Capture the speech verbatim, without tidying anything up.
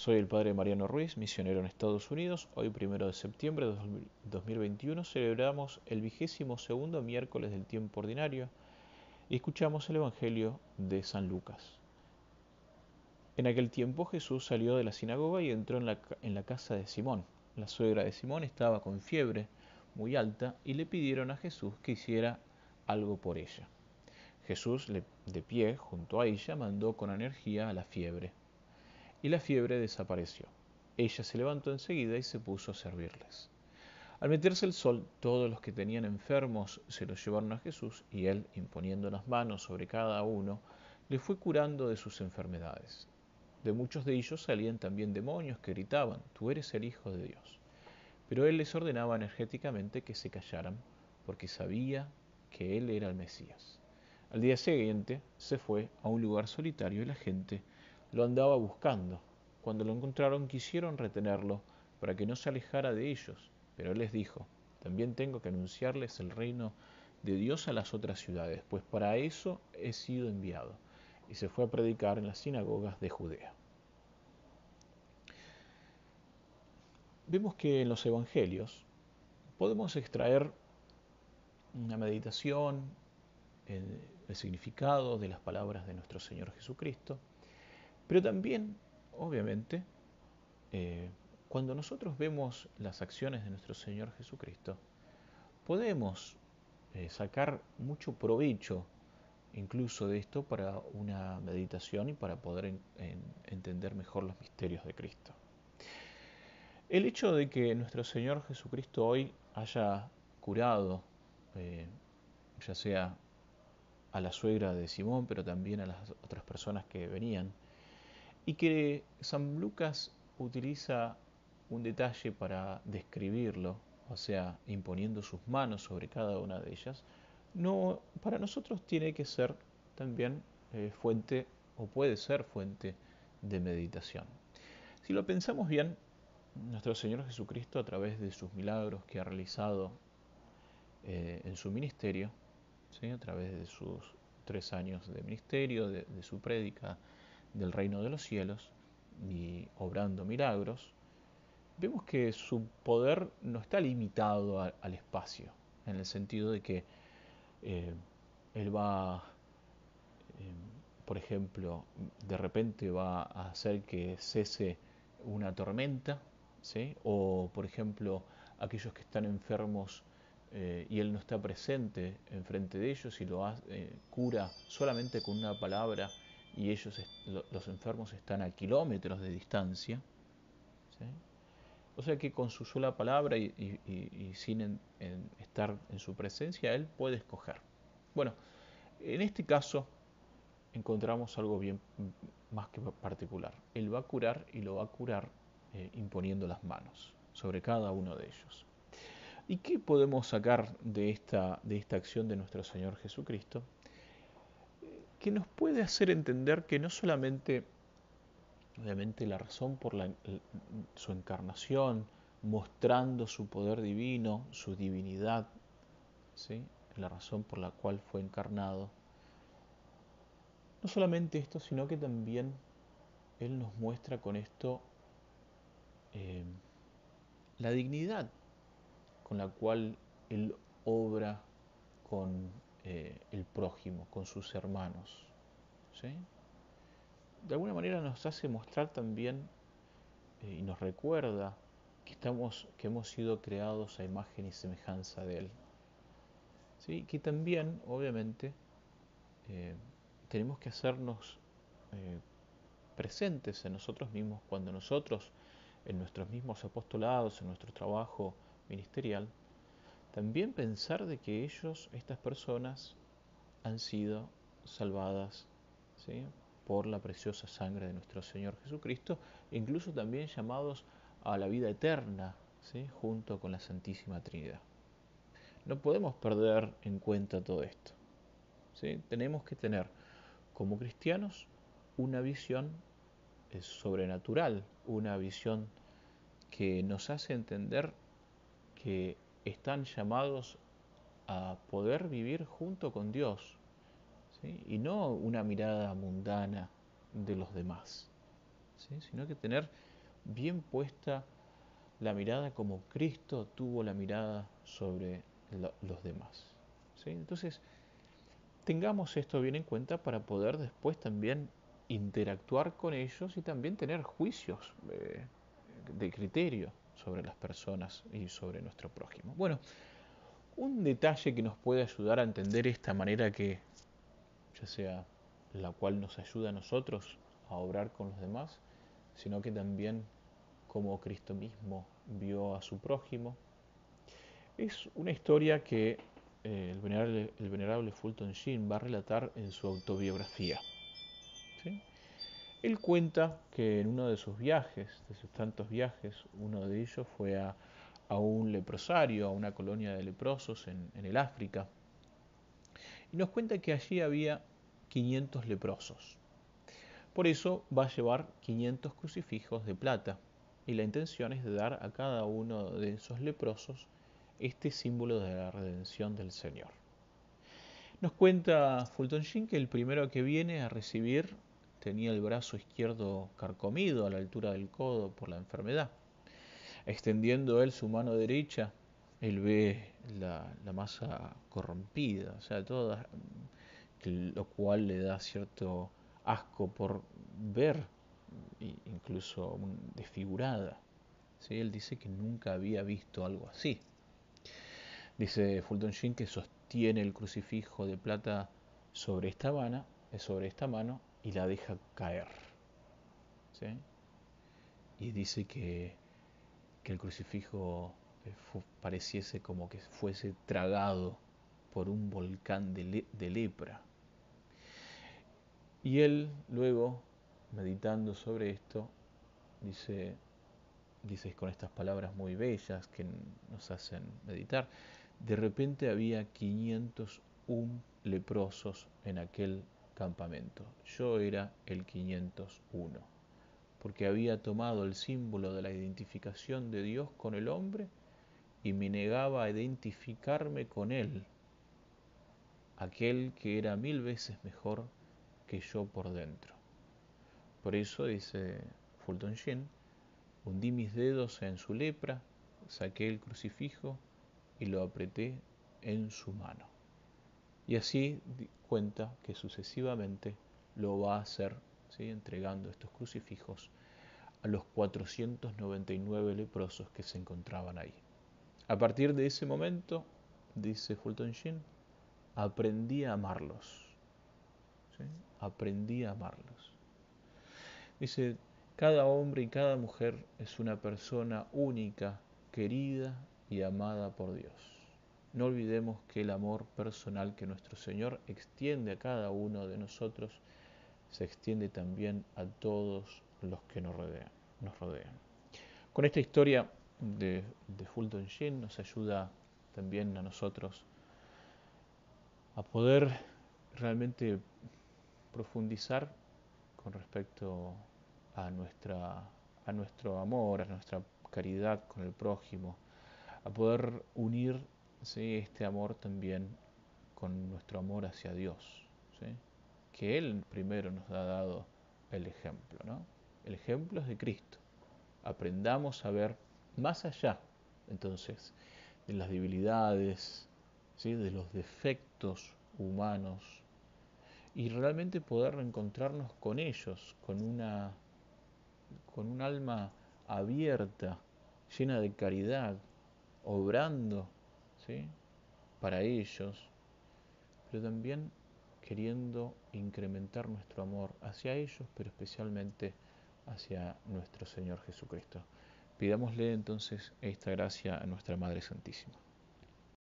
Soy el padre Mariano Ruiz, misionero en Estados Unidos. Hoy, primero de septiembre de dos mil veintiuno, celebramos el vigésimo segundo miércoles del tiempo ordinario y escuchamos el Evangelio de San Lucas. En aquel tiempo Jesús salió de la sinagoga y entró en la, en la casa de Simón. La suegra de Simón estaba con fiebre muy alta y le pidieron a Jesús que hiciera algo por ella. Jesús, de pie junto a ella, mandó con energía a la fiebre, y la fiebre desapareció. Ella se levantó enseguida y se puso a servirles. Al meterse el sol, todos los que tenían enfermos se los llevaron a Jesús, y él, imponiendo las manos sobre cada uno, le fue curando de sus enfermedades. De muchos de ellos salían también demonios que gritaban: «Tú eres el Hijo de Dios». Pero él les ordenaba energéticamente que se callaran, porque sabía que él era el Mesías. Al día siguiente se fue a un lugar solitario y la gente lo andaba buscando. Cuando lo encontraron, quisieron retenerlo para que no se alejara de ellos, pero él les dijo: «También tengo que anunciarles el reino de Dios a las otras ciudades, pues para eso he sido enviado». Y se fue a predicar en las sinagogas de Judea. Vemos que en los evangelios podemos extraer una meditación, el, el significado de las palabras de nuestro Señor Jesucristo, pero también, obviamente, eh, cuando nosotros vemos las acciones de nuestro Señor Jesucristo, podemos eh, sacar mucho provecho incluso de esto para una meditación y para poder en, en, entender mejor los misterios de Cristo. El hecho de que nuestro Señor Jesucristo hoy haya curado, eh, ya sea a la suegra de Simón, pero también a las otras personas que venían, y que San Lucas utiliza un detalle para describirlo, o sea, imponiendo sus manos sobre cada una de ellas, no, para nosotros tiene que ser también eh, fuente, o puede ser fuente de meditación. Si lo pensamos bien, nuestro Señor Jesucristo, a través de sus milagros que ha realizado eh, en su ministerio, ¿sí?, a través de sus tres años de ministerio, de, de su prédica del reino de los cielos y obrando milagros, vemos que su poder no está limitado a, al espacio, en el sentido de que eh, él va, eh, por ejemplo, de repente va a hacer que cese una tormenta, ¿sí?, o por ejemplo, aquellos que están enfermos eh, y él no está presente enfrente de ellos y lo hace, eh, cura solamente con una palabra, y ellos, los enfermos, están a kilómetros de distancia, ¿sí? O sea que con su sola palabra y, y, y sin en, en estar en su presencia, él puede escoger. Bueno, en este caso encontramos algo bien más que particular. Él va a curar, y lo va a curar eh, imponiendo las manos sobre cada uno de ellos. ¿Y qué podemos sacar de esta, de esta acción de nuestro Señor Jesucristo? Que nos puede hacer entender que no solamente, obviamente, la razón por la, su encarnación, mostrando su poder divino, su divinidad, ¿sí?, la razón por la cual fue encarnado, no solamente esto, sino que también Él nos muestra con esto eh, la dignidad con la cual Él obra con eh, el prójimo, con sus hermanos, ¿sí? De alguna manera nos hace mostrar también eh, y nos recuerda que, estamos, que hemos sido creados a imagen y semejanza de Él, ¿sí? Que también, obviamente, eh, tenemos que hacernos eh, presentes en nosotros mismos cuando nosotros, en nuestros mismos apostolados, en nuestro trabajo ministerial, también pensar de que ellos, estas personas, han sido salvadas, ¿sí?, por la preciosa sangre de nuestro Señor Jesucristo, e incluso también llamados a la vida eterna, ¿sí?, junto con la Santísima Trinidad. No podemos perder en cuenta todo esto, ¿sí? Tenemos que tener, como cristianos, una visión sobrenatural, una visión que nos hace entender que están llamados a poder vivir junto con Dios, ¿sí?, y no una mirada mundana de los demás, ¿sí?, sino que tener bien puesta la mirada como Cristo tuvo la mirada sobre lo- los demás. ¿Sí? Entonces, tengamos esto bien en cuenta para poder después también interactuar con ellos y también tener juicios eh, de criterio sobre las personas y sobre nuestro prójimo. Bueno, un detalle que nos puede ayudar a entender esta manera que, ya sea la cual nos ayuda a nosotros a obrar con los demás, sino que también como Cristo mismo vio a su prójimo, es una historia que eh, el, venerable, el venerable Fulton Sheen va a relatar en su autobiografía. ¿Sí? Él cuenta que en uno de sus viajes, de sus tantos viajes, uno de ellos fue a, a un leprosario, a una colonia de leprosos en, en el África, y nos cuenta que allí había quinientos leprosos. Por eso va a llevar quinientos crucifijos de plata, y la intención es de dar a cada uno de esos leprosos este símbolo de la redención del Señor. Nos cuenta Fulton Sheen que el primero que viene a recibir tenía el brazo izquierdo carcomido a la altura del codo por la enfermedad. Extendiendo él su mano derecha, él ve la, la masa corrompida, o sea, toda, lo cual le da cierto asco por ver, incluso desfigurada. ¿Sí? Él dice que nunca había visto algo así. Dice Fulton Sheen que sostiene el crucifijo de plata sobre esta mano, sobre esta mano y la deja caer. ¿Sí? Y dice que, que el crucifijo fu- pareciese como que fuese tragado por un volcán de, le- de lepra. Y él luego, meditando sobre esto, dice, dice con estas palabras muy bellas que nos hacen meditar, de repente había quinientos uno leprosos en aquel campamento. Yo era el quinientos uno, porque había tomado el símbolo de la identificación de Dios con el hombre y me negaba a identificarme con él, aquel que era mil veces mejor que yo por dentro. Por eso, dice Fulton Sheen, hundí mis dedos en su lepra, saqué el crucifijo y lo apreté en su mano. Y así cuenta que sucesivamente lo va a hacer, ¿sí? Entregando estos crucifijos a los cuatrocientos noventa y nueve leprosos que se encontraban ahí. A partir de ese momento, dice Fulton Sheen, aprendí a amarlos. ¿Sí? Aprendí a amarlos. Dice, cada hombre y cada mujer es una persona única, querida y amada por Dios. No olvidemos que el amor personal que nuestro Señor extiende a cada uno de nosotros se extiende también a todos los que nos rodean. Nos rodean. Con esta historia de, de Fulton Sheen nos ayuda también a nosotros a poder realmente profundizar con respecto a, nuestra, a nuestro amor, a nuestra caridad con el prójimo, a poder unir, ¿sí? Este amor también con nuestro amor hacia Dios, ¿sí? Que Él primero nos ha dado el ejemplo, ¿no? El ejemplo es de Cristo. Aprendamos a ver más allá, entonces, de las debilidades, ¿sí? De los defectos humanos, y realmente poder reencontrarnos con ellos, con una, con un alma abierta, llena de caridad, obrando, ¿sí? Para ellos, pero también queriendo incrementar nuestro amor hacia ellos, pero especialmente hacia nuestro Señor Jesucristo. Pidámosle entonces esta gracia a nuestra Madre Santísima.